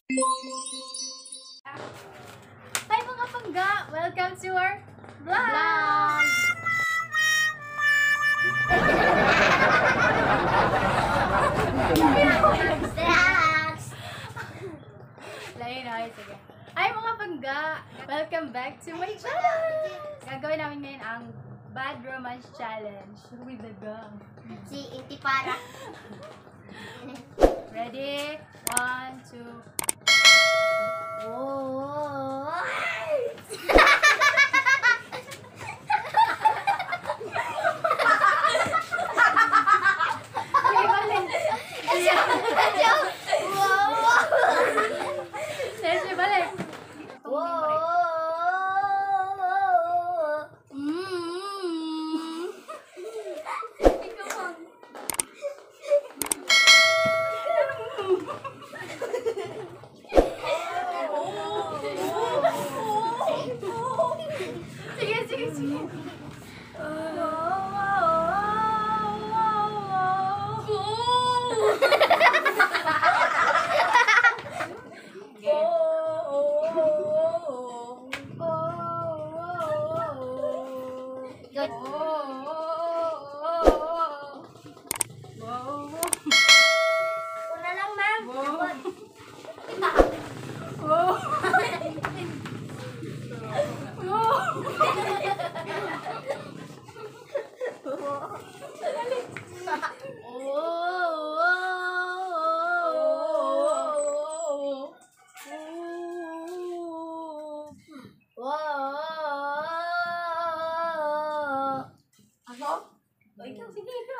Hi mga pangga! Welcome to our vlog! Lain na, sige. Hi mga pangga! Welcome back to my channel! Gagawin namin ngayon ang Bad Romance Challenge with the gang. Si Inti Para. Ready? 1, 2. Oh. Sige, balik. Sige. Una lang, ma'am. Ikaw, sige, ikaw.